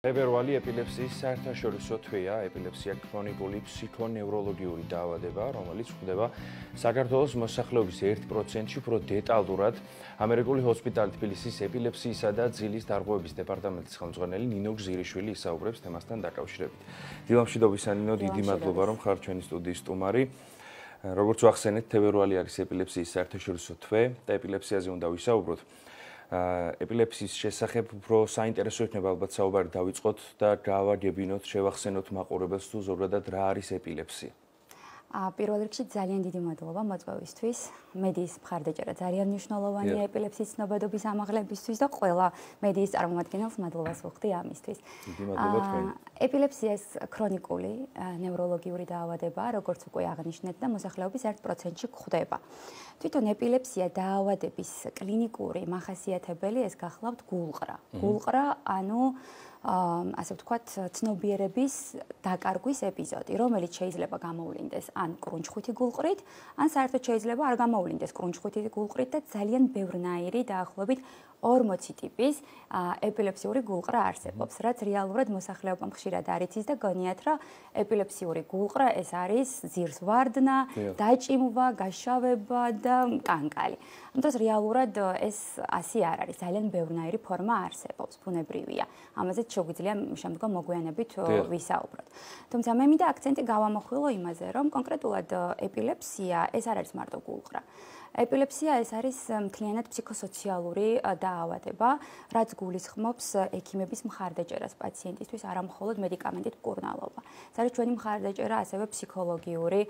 ფებრვარი ეპილეფსიის საერთაშორისო თვეა. ეპილეფსია ქრონიკული ფსიქონევროლოგიური დაავადება, რომელიც გვხვდება საქართველოს მოსახლეობის 1%-ში, უფრო დეტალურად ამერიკული ჰოსპიტალი თბილისის ეპილეფსიისა და ძილის დარღვევების დეპარტამენტის ხელმძღვანელი ნინო გზირიშვილი ისაუბრებს თემასთან დაკავშირებით. დილამშვიდობისა ნინო, დიდი მადლობა რომ ხარ ჩვენი სტუდიის სტუმარი. როგორც ვახსენეთ, ფებრვარი არის ეპილეფსიის საერთაშორისო თვე და ეპილეფსიაზე უნდა ვისაუბროთ. ეპილეფსიის შესახებ უფრო საინტერესო იქნება ალბათ საუბარი დავიწყოთ და გავაგებინოთ, შევახსენოთ მაყურებელს თუ ზოგადად რა არის ეპილეფსია. პირველ რიგში ძალიან დიდი მადლობა მოწვევისთვის. მედიის მხარდაჭერა ძალიან მნიშვნელოვანია ეპილეფსიის ცნობადობის ამაღლებისთვის და ყველა მედიის წარმომადგენელს მადლობას ვუხდი ამისთვის. დიდი მადლობა თქვენ. ეპილეფსია ქრონიკული ნევროლოგიური დაავადებაა, როგორც უკვე აღნიშნეთ და მოსახლეობის 1%-ში გვხვდება. თვითონ ეპილეფსია დაავადების კლინიკური მახასიათებელი ეს გახლავთ გულყრა. გულყრა, ანუ ასე ვთქვათ, ცნობიერების დაკარგვის ეპიზოდი, რომელიც შეიძლება გამოვლინდეს ან კრუნჩხვითი გულყრით, ან საერთოდ შეიძლება არ გამოვლინდეს კრუნჩხვითი გულყრით და ძალიან ბევრნაირი დაახლოებით 40 ტიპის ეპილეფსიური გულყრა არსებობს, რაც რეალურად მოსახლეობამ ხშირად არ იცის და გონიათ, რომ ეპილეფსიური გულყრა ეს არის ძირს ვარდნა, დაჭიმვა, გაშავება და კანკალი. ამიტომ რეალურად ეს ასე არ არის, ძალიან ბევრნაირი ფორმა არსებობს, ბუნებრივია. ამაზეც შეგვიძლია შემდგომ მოგვიანებით ვისაუბროთ. თუმცა მე მინდა აქცენტი გავამახვილო იმაზე, რომ კონკრეტულად ეპილეფსია ეს არ არის მარტო გულყრა. ეპილეფსია ეს არის მთლიანად ფსიქოსოციალური დაავადება, რაც გულისხმობს ექიმების მხარდაჭერას პაციენტისთვის, არა მხოლოდ მედიკამენტით მკურნალობა. ეს არის ჩვენი მხარდაჭერა ასევე ფსიქოლოგიური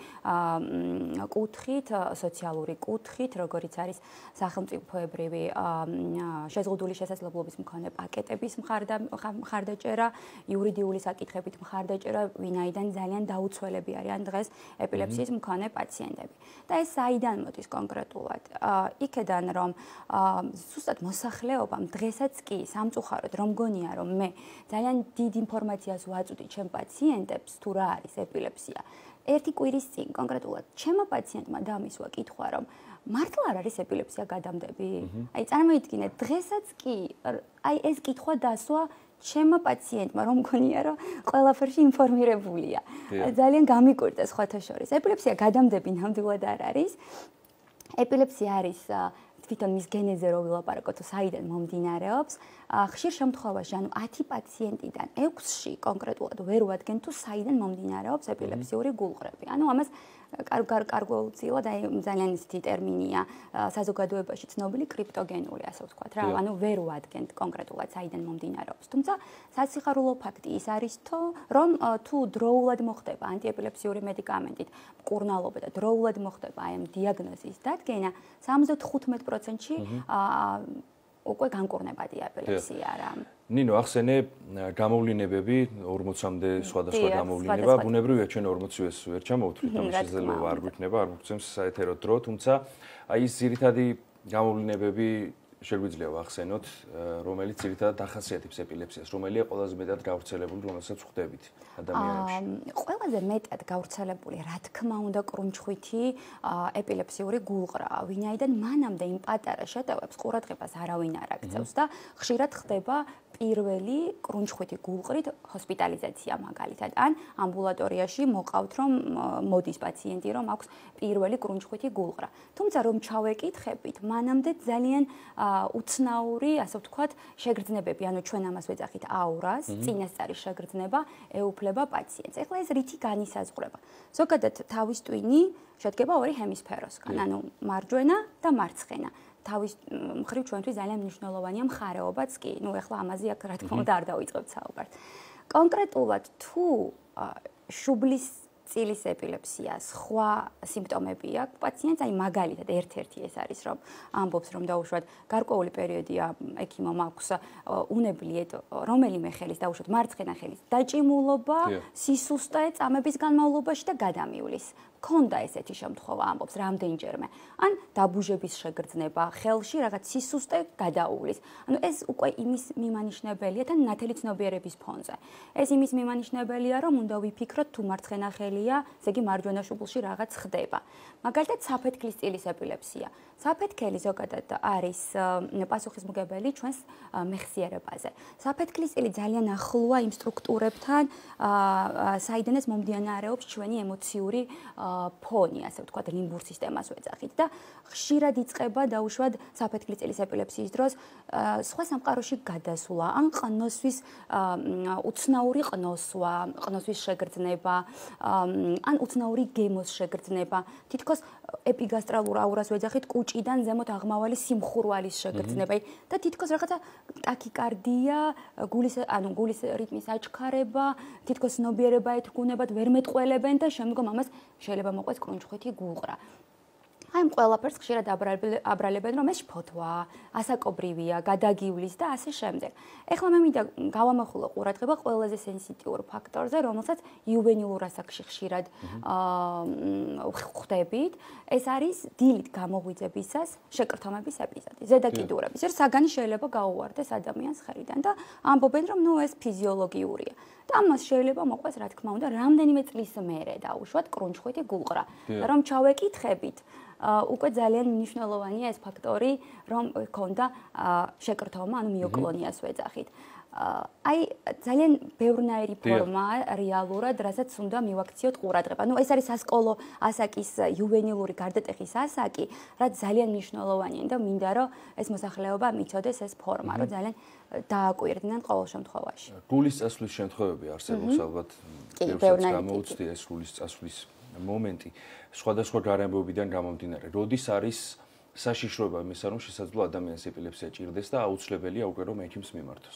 კუთხით, სოციალური კუთხით, როგორიც არის სახელმწიფოებრივი შეზღუდული შესაძლებლობის მქონე პაკეტების მხარდაჭერა, იურიდიული საკითხებით მხარდაჭერა, ვინაიდან ძალიან დაუცველები არიან დღეს ეპილეფსიის მქონე პაციენტები. და ეს საიდან მოდის კონკრეტულად? იქედან რომ ზუსტად მოსახლეობამ დღესაც კი სამწუხაროდ რომ გონია რომ მე ძალიან დიდ ინფორმაციას ვაწვდი ჩემ პაციენტებს თუ რა არის ეპილეფსია. ერთი კვირის წინ კონკრეტულად ჩემმა პაციენტმა დამისვა კითხვა რომ მართლა არ არის ეპილეფსია გადამდები? აი წარმოიდგინეთ, დღესაც კი აი ეს კითხვა დასვა ჩემმა პაციენტმა, რომ მგონია, რომ ყველაფერში ინფორმირებულია. ძალიან გამიკვირდა სხვათა შორის. ეპილეფსია გადამდები ნამდვილად არ არის. ეპილეფსია არის თვითონ მის გენეზე რო ვილაპარაკოთ, საიდან მომდინარეობს, ხშირ შემთხვევაში, ანუ 10 პაციენტიდან 6-ში კონკრეტულად ვერ ვადგენ თუ საიდან მომდინარეობს ეპილეფსიური გულყრები. ანუ ამას კარგულწილად აი ძალიან ისეთი ტერმინია საზოგადოებაში ცნობილი კრიპტოგენული, ასე ვთქვათ რა. ანუ ვერ ვადგენთ კონკრეტულად საიდან მომდინარეობს. თუმცა სასიხარულო ფაქტი ის არის, რომ თუ დროულად მოხდება ანტიეპილეფსიური მედიკამენტით მკურნალობა და დროულად მოხდება აი ამ დიაგნოზის დადგენა, 75%-ში უკვე განკურნებადი ეპილეფსია რა. ნინო, ახსენე გამოვლინებები 40-მდე სხვადასხვა გამოვლინება, ბუნებრივია ჩვენ 40-ს ვერ ჩამოვთვლით, ამის შესაძლებლობა არ გვიქნება, არ გვგცემს საეთერო დრო, თუმცა აი ეს ძირითადი გამოვლინებები შეგვიძლია ვახსენოთ, რომელიც ძირითადად ახასიათებს ეპილეფსიას, რომელია ყველაზე მეტად გავრცელებული, რომელსაც ვხვდებით ადამიანებში. ყველაზე მეტად გავრცელებული, რა თქმა უნდა, კრუნჩხვითი ეპილეფსიური გულყრაა, ვინაიდან მანამდე იმ პატარა შეტევებს ყურადღებას არავინ არ აქცევს და ხშირად ხდება პირველი კრუნჩხვითი გულყრით ჰოსპიტალიზაცია მაგალითად, ან ამბულატორიაში მოყავთ რომ მოდის პაციენტი, რომ აქვს პირველი კრუნჩხვითი გულყრა. თუმცა რომ ჩავეკითხებით, მანამდე ძალიან უცნაური, ასე ვთქვათ, შეგრძნებები, ანუ ჩვენ ამას ვეძახით აურას, წინასწარი შეგრძნება ეუფლება პაციენტს. ეხლა ეს რითი განისაზღვრება? ზოგადად თავის ტვინი შედგება ორი ჰემისფეროსგან, ანუ მარჯვენა და მარცხენა. თავის მხრივ ჩვენთვის ძალიან მნიშვნელოვანია მხარეობაც კი. ნუ ეხლა ამაზე აქ რა თქმა უნდა არ დავიწყებთ საუბარს. კონკრეტულად თუ შუბლის წილის ეპილეფსია, სხვა სიმპტომები აქვს პაციენტს, აი მაგალითად ერთ-ერთი ეს არის, რომ ამბობს, რომ დაუშვათ გარკვეული პერიოდია ექიმომ აქვს უნებლიეთ რომელიმე ხელის დაუშვათ მარცხენა ხელის დაჭიმულობა, სისუსტე წამების განმავლობაში და გადამივლის. ქონდა ესეთი შემთხვევა, ამბობს რამდენჯერმე. ან დაბუჟების შეგრძნება, ხელში რაღაც სისუსტე გადაუვლის. ანუ ეს უკვე იმის მიმანიშნებელია და ნათელი ცნობიერების ფონზე. ეს იმის მიმანიშნებელია, რომ უნდა ვიფიქროთ თუ მარცხენა ხელია, ესე იგი მარჯვენა შუბლში რაღაც ხდება. მაგალითად, საფეთქლის წილის ეპილეფსია. საფეთქელი ზოგადად არის პასუხისმგებელი ჩვენს მეხსიერებაზე. საფეთქლის წილი ძალიან ახლოა იმ სტრუქტურებთან, საიდანაც მომდინარეობს ჩვენი ემოციური ფონი, ასე ვთქვათ, ლიმბურ სისტემას ვეძახით და ხშირად იწყება დაუშვათ საფეთქლის წილის ეპილეფსიის დროს სხვა სამყაროში გადასვლა, ან ყნოსვის უცნაური ყნოსვა, ყნოსვის შეგრძნება, ან უცნაური გემოს შეგრძნება, თითქოს ეპიგასტრალურ აურას ვეძახით კუჭიდან ზემოთ აღმავალი სიმხურვალის შეგრძნება და თითქოს რაღაცა ტაქიკარდია, გულის რიტმის აჩქარება, თითქოს ცნობიერება ეთქუნებათ, ვერ მეტყველებენ და შემდგომ ამას შეიძლება მოყვეს კრუნჩხვითი გულყრა. აი, ყველაფერს ხშირად აბრალებენ, რომ ეს შფოთვა, ასაკობრივია, გადაგივლის და ასე შემდეგ. ეხლა მე მინდა გავამახვილო ყურადღება ყველაზე სენსიტიურ ფაქტორზე, რომელსაც იუვენილურ ასაკში ხშირად ხვდებით. ეს არის დილით გამოღვიძებისას შეკრთომების ეპიზოდი, ზედაკიდურების. ეს საგანი შეიძლება გაუვარდეს ადამიანს ხელიდან და ამბობენ, რომ ნუ ეს ფიზიოლოგიურია. და ამას შეიძლება მოყვეს, რა თქმა უნდა, რამდენიმე წლის მერე დაუშვათ კრუნჩხვითი გულყრა. რომ ჩავეკითხებით, უკვე ძალიან მნიშვნელოვანია ეს ფაქტორი, რომ ქონდა შეკრთომა, ანუ მიოკლონიას ვეძახით. აი, ძალიან ბევრნაირი ფორმაა რეალურად, რასაც უნდა მივაქციოთ ყურადღება. ნუ ეს არის სასკოლო ასაკის იუვენილური გარდატეხის ასაკი, რაც ძალიან მნიშვნელოვანია და მინდა რომ ეს მოსახლეობა მიცოდეს ეს ფორმა, რომ ძალიან დააკვირდნენ ყოველ შემთხვევაში. გულის წასვლის შემთხვევები არსებობს ალბათ, ბევრს გამოუცდი ეს გულის წასვლის მომენტი სხვადასხვა გარემოებიდან გამომდინარე. როდის არის საშიშროება იმისა, რომ შესაძლოა ადამიანს ეპილეფსია ჭირდეს და აუცილებელია უკვე რომ ექიმს მიმართოს?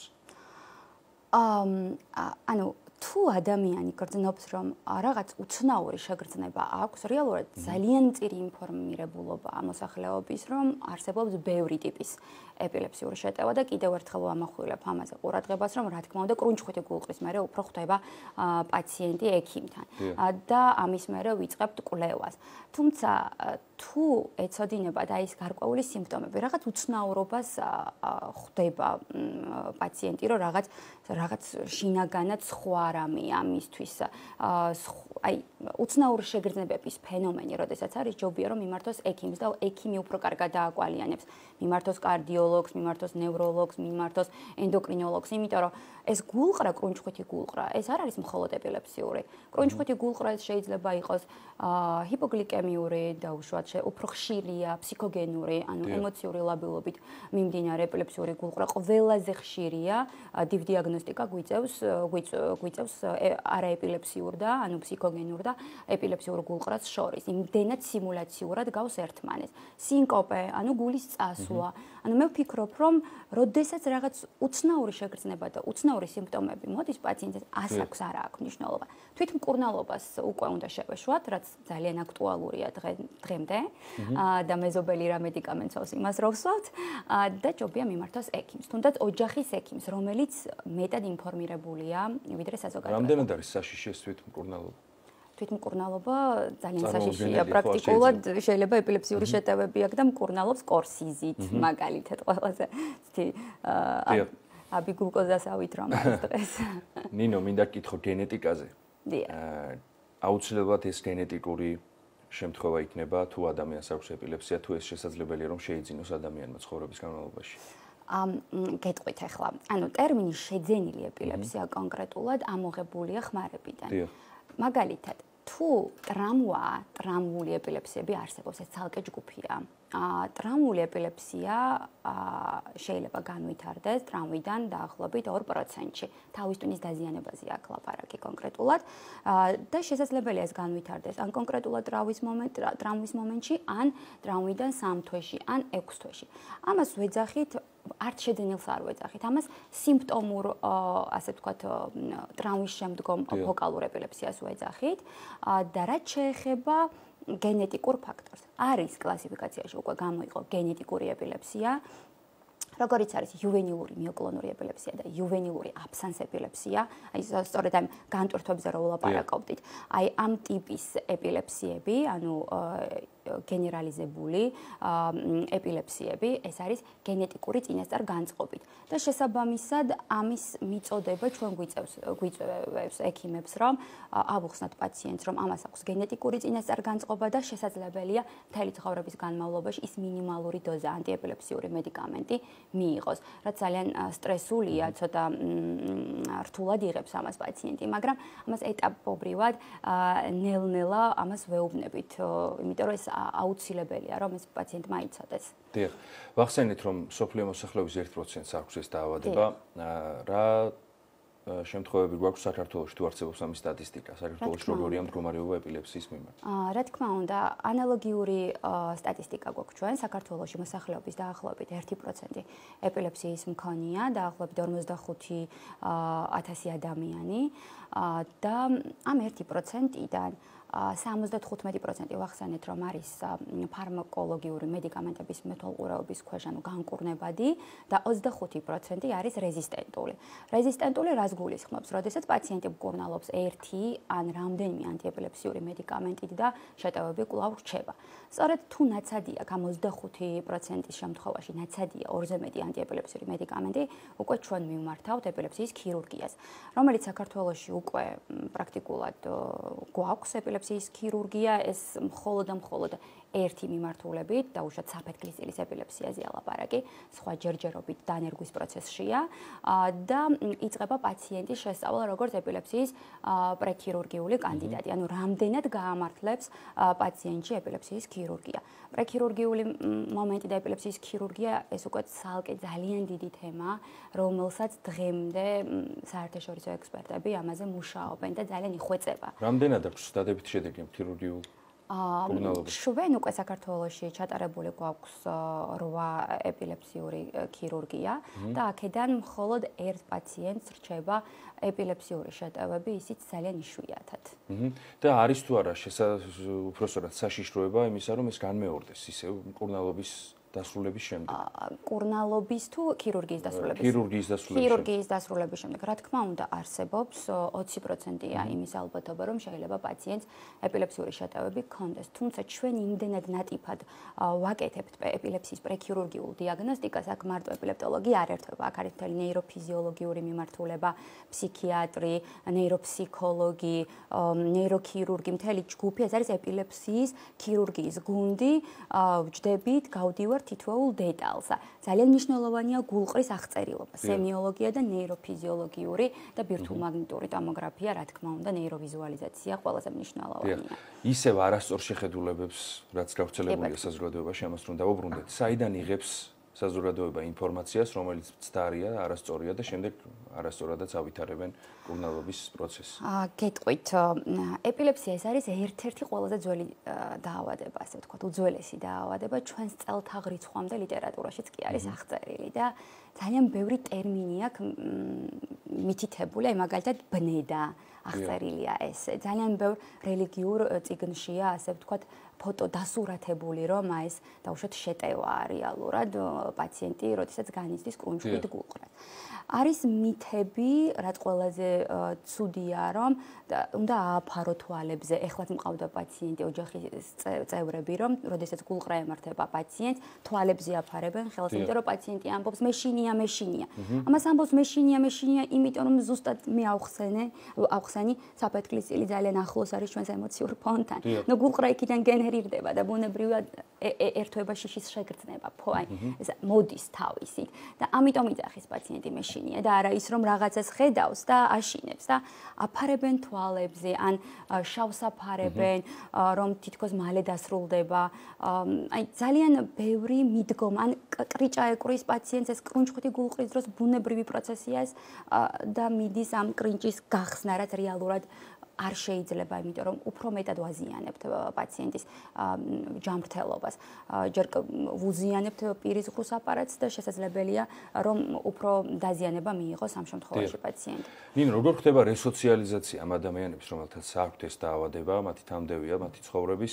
ანუ თუ ადამიანი გრძნობს, რომ რაღაც უცნაური შეგრძნება აქვს, რეალურად ძალიან მწირი ინფორმირებულობა მოსახლეობის, რომ არსებობს ბევრი ტიპის ეპილეფსიური შეტევა და კიდევ ერთხელ ვამახვილებ ამაზე ყურადღებას, რომ რა თქმა უნდა კრუნჩხვითი გულყრის მერე უფრო ხვდება პაციენტი ექიმთან და ამის მერე ვიწყებთ კვლევას. თუმცა თუ ეცოდინებათ აი ეს გარკვეული სიმპტომები, რაღაც უცნაურობას ხვდება პაციენტი, რომ რაღაც შინაგანად სხვა რამეა მისთვის აი უცნაური შეგრძნებების ფენომენი, როდესაც არის ჯობია რომ მიმართოს ექიმს და ექიმი უფრო კარგად დააკვალიანებს, მიმართოს კარდიოლოგს, მიმართოს ნევროლოგს, მიმართოს ენდოკრინოლოგს, იმიტომ რომ ეს გულყრა, კრუნჩხვითი გულყრა, ეს არ არის მხოლოდ ეპილეფსიური. კრუნჩხვითი გულყრა შეიძლება იყოს ჰიპოგლიკემიური, დაუშვათ, უფრო ხშირია, ფსიქოგენური, ანუ ემოციური ლაბილობით მიმდინარე ეპილეფსიური გულყრა ყველაზე ხშირია, დიაგნოსტიკა გვიწევს არაეპილეფსიურ და ანუ ფსიქოგენურ და ეპილეფსიურ გულყრას შორის. იმდენად სიმულაციურად გავს ერთმანეთს. სინკოპე, ანუ გულის წასვლა. ანუ მე ვფიქრობ, რომ როდესაც რაღაც უცნაური შეგრძნება და უცნაური სიმპტომები მოდის პაციენტს, ასაკს არ აქვს მნიშვნელობა. თვითმკურნალობას უკვე უნდა შევეშვათ, რაც ძალიან აქტუალურია დღემდე და მეზობელი რა მედიკამენტს იმას რო ვსვათ და ჯობია მიმართოს ექიმს, თუნდაც ოჯახის ექიმს, რომელიც მეტად ინფორმირებულია ვიდრე საზოგადოება. რამდენად არის საშიში ეს თვითმკურნალობა? თვითმკურნალობა ძალიან საშიშია. პრაქტიკულად შეიძლება ეპილეფსიური შეტევები აქვს და მკურნალობს კორსიზით, მაგალითად ყველაზე აბიგლუკოზასავით რომ არის დღეს. ნინო, მინდა გითხო გენეტიკაზე. დიახ. აუცილებლად ეს გენეტიკური შემთხვევა იქნება, თუ ადამიანს აქვს ეპილეფსია, თუ ეს შესაძლებელია რომ შეიძინოს ადამიანმა ცხოვრების განმავლობაში. გეტყვით ახლა. ანუ ტერმინი შეძენილი ეპილეფსია კონკრეტულად ამოღებულია ხმარებიდან. მაგალითად, თუ ტრამვული ეპილეფსიები არსებობს, ეს ცალკე ჯგუფია. ტრამვული ეპილეფსია შეიძლება განვითარდეს ტრამვიდან დაახლოებით 2%-ში. თავის ტვინის დაზიანებაზე აქ ლაპარაკი კონკრეტულად და შესაძლებელია ეს განვითარდეს ან კონკრეტულად ტრამვის მომენტში, ან ტრამვიდან 3 თვეში, ან 6 თვეში. ამას ვეძახით არც შეძენილს არ ვეძახით. ამას სიმპტომურ, ასე ვთქვათ, ტრამვის შემდგომ ფოკალურ ეპილეფსიას ვეძახით და რაც შეეხება გენეტიკურ ფაქტორს. არის კლასიფიკაციაში უკვე გამოიყო გენეტიკური ეპილეფსია, როგორც არის იუვენილური მიოკლონური ეპილეფსია და იუვენილური აბსანს ეპილეფსია. აი სწორედ ამ განტვირთვებზე რო ვლაპარაკობდით. აი ამ ტიპის ეპილეფსიები, ანუ გენერალიზებული ეპილეფსიები, ეს არის გენეტიკური წინასწარ განწყობით. და შესაბამისად ამის მიწოდება ჩვენ გვიწევს ექიმებს, რომ ავუხსნათ პაციენტს, რომ ამას აქვს გენეტიკური წინასწარ განწყობა და შესაძლებელია მთელი ცხოვრების განმავლობაში ის მინიმალური დოზა ანტიეპილეფსიური მედიკამენტი მიიღოს, რაც ძალიან სტრესულია, ცოტა რთულად იღებს ამას პაციენტი, მაგრამ ამას ეტაპობრივად ნელ-ნელა ამას ვეუბნებით, იმიტომ რომ ეს აუცილებელია, რომ ეს პაციენტმა იცოდეს. დიახ. ვახსენეთ, რომ სოფლიო მოსახლეობის 1%-ს აქვს ეს დაავადება. რა შემთხვევები გვაქვს საქართველოში თუ არსებობს ამის სტატისტიკა? საქართველოში როგორია მდგომარეობა ეპილეფსიის მიმართ? რა თქმა უნდა, ანალოგიური სტატისტიკა გვაქვს ჩვენ საქართველოში მოსახლეობის დაახლოებით 1% ეპილეფსიის მქონეა, დაახლოებით 45,000 ადამიანი და ამ 1%-დან 75% ვახსენეთ, რომ არის ფარმაკოლოგიური მედიკამენტების მეთვალყურეობის ქვეშ, ანუ განკურნებადი და 25% არის რეზისტენტული. რეზისტენტული რას გულისხმობს? როდესაც პაციენტი მკურნალობს ერთი ან რამდენიმე ანტიეპილეფსიური მედიკამენტით და შეტევები კვლავ რჩება. სწორედ თუ ნაცადია, ამ 25%-ის შემთხვევაში ნაცადია ორზე მეტი ანტიეპილეფსიური მედიკამენტი, უკვე ჩვენ მივმართავთ ეპილეფსიის ქირურგიას, რომელიც საქართველოში უკვე პრაქტიკულად გვაქვს ეპილეფსიის ქირურგია, ეს მხოლოდ ერთი მიმართულებით, დაუშვათ საფეთქლის ეპილეფსიაზეა ლაპარაკი, სხვა ჯერჯერობით დანერგვის პროცესშია და იწყება პაციენტის შესწავლა როგორც ეპილეფსიის პრექირურგიული კანდიდატი, ანუ რამდენად გაამართლებს პაციენტში ეპილეფსიის ქირურგია. პრექირურგიული მომენტი და ეპილეფსიის ქირურგია ეს უკვე ცალკე ძალიან დიდი თემაა, რომელსაც დღემდე საერთაშორისო ექსპერტები ამაზე მუშაობენ და ძალიან იხვეწება. რამდენად აქვს დადებითი შედეგი ქირურგიულ კურნალობაში? ჩვენ უკვე საქართველოში ჩატარებული გვაქვს 8 ეპილეფსიური ქირურგია და აქედან მხოლოდ ერთ პაციენტს რჩება ეპილეფსიური შეტევები, ისიც ძალიან იშვიათად. და არის თუ არა უпроსტად საშიშროება იმისა, რომ ეს განმეორდეს ისევ კურნალობის დასრულების შემდეგ. კურნალობის თუ ქირურგიის დასრულების? ქირურგიის დასრულების შემდეგ. რა თქმა უნდა, არსებობს 20%-ია იმის ალბათობა, რომ შეიძლება პაციენტს ეპილეფსიური შეტევები ჰქონდეს. თუმცა ჩვენ იმდენად ნატიფად ვაკეთებთ ეპილეფსიის პრექირურგიულ დიაგნოსტიკას, აქ მარტო ეპილეპტოლოგი არ ერთვება. აქ არის მთელი ნეიროფიზიოლოგიური მიმართულება, ფსიქიატრი, ნეიროფსიქოლოგი, ნეიროქირურგი, მთელი ჯგუფი, ეს არის ეპილეფსიის ქირურგიის გუნდი, ვჯდებით, გავდივართ თითოეულ დეტალსა. ძალიან მნიშვნელოვანია გულყრის აღწერილობა, სემიოლოგია და ნეიროფიზიოლოგიური და ბირთვულმაგნიტური ტომოგრაფია, რა თქმა უნდა, ნეიროვიზუალიზაცია ყველაზე მნიშვნელოვანია. ისევ არასწორ შეხედულებებს, რაც გავრცელებულია საზოგადოებაში, ამას რომ დავუბრუნდეთ, საიდან იღებს საზოგადოება ინფორმაციას, რომელიც მცდარია, არასწორია და შემდეგ არასწორადაც ავითარებენ კურნალობის პროცესს. გეტყვით, ეპილეფსია ეს არის ერთ-ერთი ყველაზე ძველი დაავადება, ასე ვთქვათ, უძველესი დაავადება, ჩვენს წელთაღრიცხვამდე ლიტერატურაშიც კი არის აღწერილი და ძალიან ბევრი ტერმინი აქვს მითითებული, აი მაგალითად ბნედა აღწერილია ეს. ძალიან ბევრ რელიგიურ წიგნშია, ასე ვთქვათ, ფოტო დასურათებული, რომ ეს დაუშვათ შეტევა რეალურად პაციენტი, როდესაც განიცდის კრუნჩხვით გულყრას. არის მითები, რაც ყველაზე ცუდია, რომ უნდა ააფარო თვალებზე. ეხლაც მყავდა პაციენტი, ოჯახის წევრები, რომ როდესაც გულყრა ემართება პაციენტს, თვალებზე აფარებენ ხელს, იმიტომ რომ პაციენტი ამბობს მეშინია. ამას ამბობს მეშინია, იმიტომ რომ ზუსტად მე ავხსენი საფეთქლის ძალიან ახლოს არის ჩვენს ემოციურ ფონთან. ნუ გულყრა იქიდან გენერირდება და ბუნებრივად ერთვება შიშის შეგრძნება, ეს მოდის თავისით და ამიტომ იძახის პაციენტი მეშინია და არა ის რომ რაღაცას ხედავს და აშინებს და აფარებენ თვალებზე ან შავს აფარებენ, რომ თითქოს მალე დასრულდება. აი ძალიან ბევრი მიდგომა, ან კრიჭა ეკვრის პაციენტს ეს კრუნჩხვიტი გულყრის დროს ბუნებრივი პროცესია ეს და მიდის ამ კრინჭის გახსნა, რაც რეალურად არ შეიძლება, იმიტომ რომ უფრო მეტად ვაზიანებთ პაციენტის ჯანმრთელობას. ჯერ ვუზიანებთ პირის ღრუს აპარატს და შესაძლებელია, რომ უფრო დაზიანება მიიღოს ამ შემთხვევაში პაციენტი. ნინო, როგორ ხდება რესოციალიზაცია ამ ადამიანებს, რომელთაც აქვთ ეს დაავადება, მათი თამდევია, მათი ცხოვრების?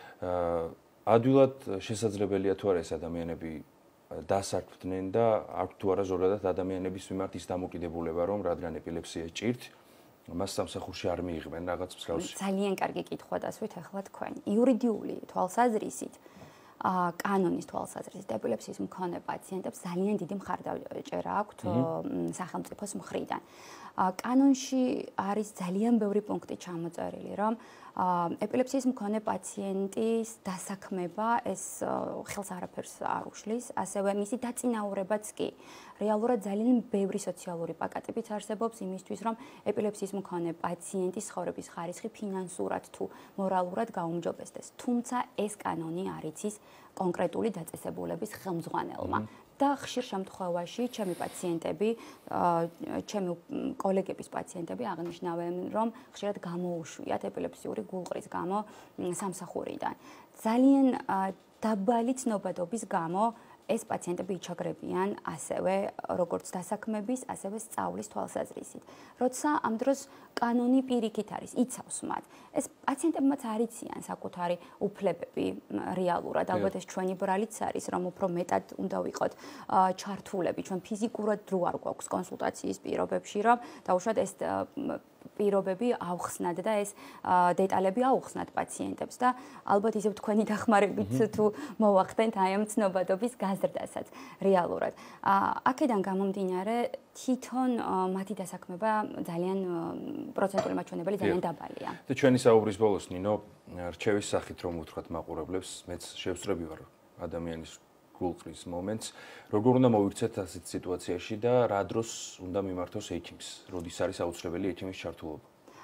ადვილად შესაძლებელია თუ არა ეს ადამიანები დასაქმდნენ და აქვთ თუ არა ზოგადად ადამიანების მიმართ ის დამოკიდებულება, რომ რადგან ეპილეფსია ჭირთ, მას სამსახურში არ მიიღებენ რაღაც მსგავსი. ძალიან კარგი კითხვა დასვით ახლა თქვენ. იურიდიული თვალსაზრისით კანონის თვალსაზრისით ეპილეფსიის მქონე პაციენტებს ძალიან დიდი მხარდაჭერა აქვთ სახელმწიფოს მხრიდან. კანონში არის ძალიან ბევრი პუნქტი ჩამოწერილი, რომ ეპილეფსიის მქონე პაციენტის დასაქმება ეს ხელს არაფერს არ უშლის, ასევე მისი დაწინაურებაც კი. რეალურად ძალიან ბევრი სოციალური პაკეტებიც არსებობს იმისთვის, რომ ეპილეფსიის მქონე პაციენტის ცხოვრების ხარისხი ფინანსურად თუ მორალურად გაუმჯობესდეს. თუმცა ეს კანონი არ იცის კონკრეტული დაწესებულების ხელმძღვანელმა. და ხშირ შემთხვევაში ჩემი პაციენტები, ჩემი კოლეგების პაციენტები აღნიშნავენ, რომ ხშირად გამოუშვიათ ეპილეფსიური გულყრის გამო სამსახურიდან. ძალიან დაბალი ცნობადობის გამო ეს პაციენტები იჩაგრებიან ასევე როგორც დასაქმების, ასევე სწავლის თვალსაზრისით. როცა ამ დროს კანონი პირიქით არის, იცავს მათ. ეს პაციენტებმაც არ იციან საკუთარი უფლებები რეალურად. ალბათ ეს ჩვენი ბრალიც არის, რომ უფრო მეტად უნდა ვიყოთ ჩართულები. ჩვენ ფიზიკურად დრო არ გვაქვს კონსულტაციის პირობებში, რომ დაუშვათ ეს პირობები ავხსნათ და ეს დეტალები აუხსნათ პაციენტებს და ალბათ ისევ თქვენი დახმარებით თუ მოვახდენთ აი ამ ცნობადობის გაზრდასაც რეალურად. აქედან გამომდინარე თვითონ მათი დასაქმება ძალიან პროცენტული მაჩვენებელი ძალიან დაბალია. და ჩვენი საუბრის ბოლოს ნინო რჩევის სახით რომ უთხრათ მაყურებლებს, მეც შევსწრები ვარ ადამიანის გულყრის მომენტს, როგორ უნდა მოვიქცეთ ასეთ სიტუაციაში და რა დროს უნდა მიმართოს ექიმს, როდის არის აუცილებელი ექიმის ჩართულობა?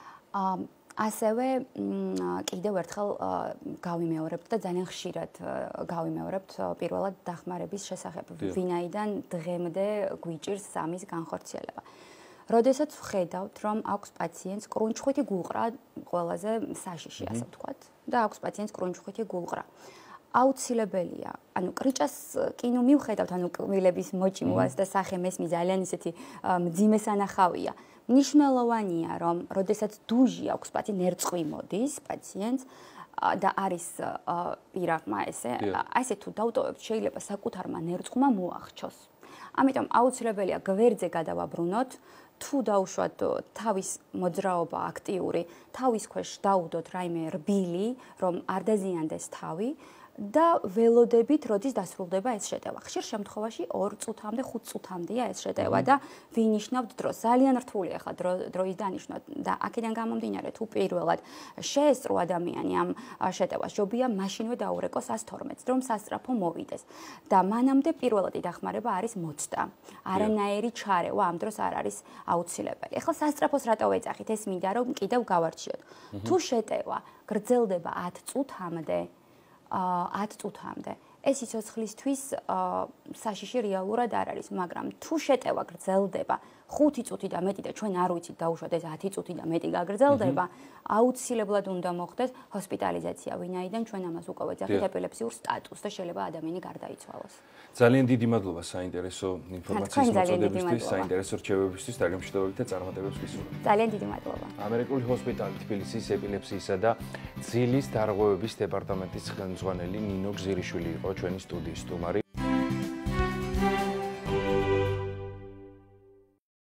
ასევე კიდევ ერთხელ გავიმეორებთ და ძალიან ხშირად გავიმეორებთ პირველად დახმარების შესახებ, ვინაიდან დღემდე გვიჭირს ამის განხორციელება. როდესაც ვხედავთ, რომ აქვს პაციენტს კრუნჩხვითი გულყრა, ყველაზე საშიში ასე ვთქვათ, და აქვს პაციენტს კრუნჩხვითი გულყრა. აუცილებელია. ანუ კრიჭას კი ნუ მივხედავთ, ანუ კბილების მოჭიმვას და სახე მესმი ძალიან ისეთი მძიმე სანახავია. მნიშვნელოვანია, რომ როდესაც დუჟი აქვს პაციენტს, ნერწყვი მოდის პაციენტს და არის პირაღმა ესე თუ დავტოვებთ, შეიძლება საკუთარმა ნერწყვმა მოახჩოს. ამიტომ აუცილებელია გვერდზე გადავაბრუნოთ, თუ დაუშვათ თავის მოძრაობა აქტიური, თავის ქვეშ დაუდოთ რაიმე რბილი, რომ არ დაზიანდეს თავი. და ველოდებით, როდის დასრულდება ეს შეტევა. ხშირ შემთხვევაში 2 წუთამდე, 5 წუთამდეა ეს შეტევა და ვინიშნავთ დროს. ძალიან რთულია ახლა დროის დანიშვნა და აქედან გამომდინარე, თუ პირველად შეესწრო ადამიანი ამ შეტევას, ჯობია მაშინვე დაურეკოს 112-ს, რომ სასწრაფო მოვიდეს. და მანამდე პირველადი დახმარება არის მოცდა. არანაირი ჩარევა ამ დროს არ არის აუცილებელი. ახლა სასწრაფოს რატო ვეძახით? ეს მინდა რომ კიდევ გავარჩიოთ. თუ შეტევა გრძელდება 10 წუთამდე, 10 წუთამდე. ეს სიცოცხლისთვის საშიში რეალურად არ არის, მაგრამ თუ შეტევა გრძელდება 5 წუთი და მეტი და ჩვენ არ ვიცით დაუშვათ ეს 10 წუთი და მეტი გაგრძელდება, აუცილებლად უნდა მოხდეს ჰოსპიტალიზაცია, ვინაიდან ჩვენ ამას უკვე ვეძახით ეპილეფსიურ სტატუსს და შეიძლება ადამიანი გარდაიცვალოს. ძალიან დიდი მადლობა საინტერესო ინფორმაციის მოწოდებისთვის, საინტერესო რჩევებისთვის და გამშვიდობებით და წარმატებებს გისურვებთ. ძალიან დიდი მადლობა. ამერიკული ჰოსპიტალი თბილისის ეპილეფსიისა და ძილის დარღვევების დეპარტამენტის ხელმძღვანელი ნინო გზირიშვილი იყო ჩვენი სტუდიის სტუმარი.